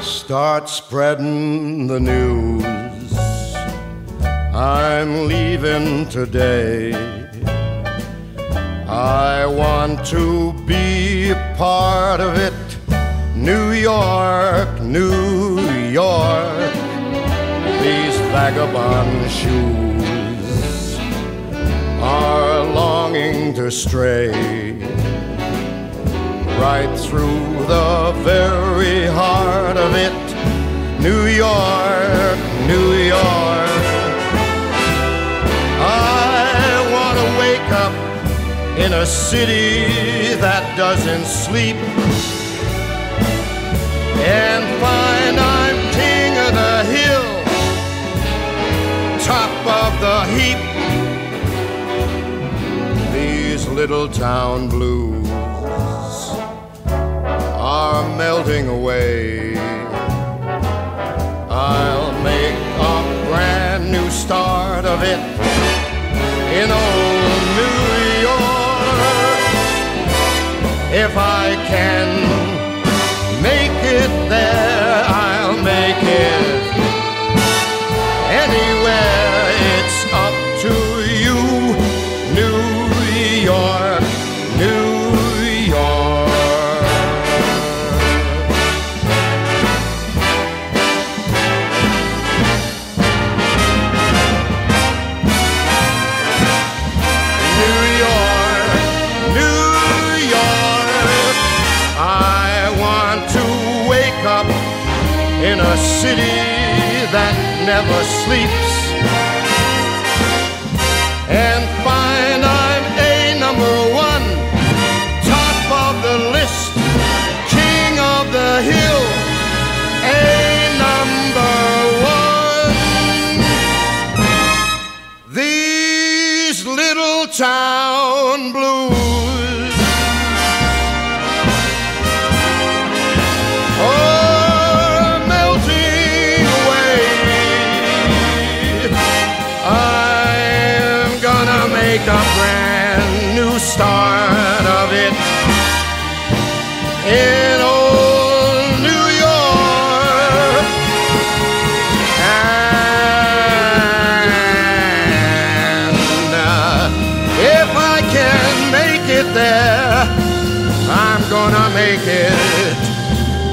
Start spreading the news. I'm leaving today. I want to be a part of it. New York, New York. These vagabond shoes are longing to stray right through the very heart of it. New York, New York. I want to wake up in a city that doesn't sleep and find I'm king of the hill, top of the heap. These little town blues are melting away. I'll make a brand new start of it in old New York. If I can make it there, I'll make it anywhere. It's up to you, New York, New York. New York, New York. I want to wake up in a city that never sleeps and find I'm a number one, top of the list, king of the hill, a number one. These little town blues are melting away. I'm gonna make a brand new start of it in old New York. And if I can make it there, I'm gonna make it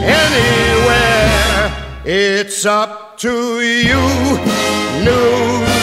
anywhere. It's up to you, New